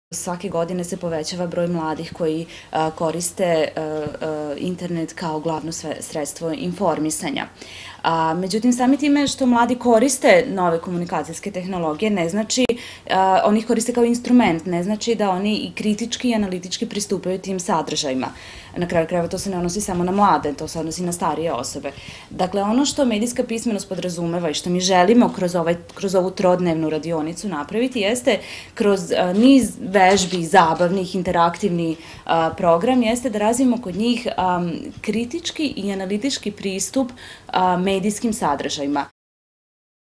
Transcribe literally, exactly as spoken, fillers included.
Svake godine se povećava broj mladih koji a, koriste a, a, internet kao glavno sredstvo informisanja. A, međutim, sami time što mladi koriste nove komunikacijske tehnologije, ne znači, a, oni ih koriste kao instrument, ne znači da oni i kritički i analitički pristupaju tim sadržajima. Na kraju krajeva to se ne odnosi samo na mlade, to se odnosi na starije osobe. Dakle, ono što medijska pismenost podrazumeva i što mi želimo kroz, ovaj, kroz ovu trodnevnu radionicu napraviti jeste kroz a, niz vežbi, zabavnih, interaktivni a, program, jeste da razvijemo kod njih a, kritički i analitički pristup a, medijskim sadržajima.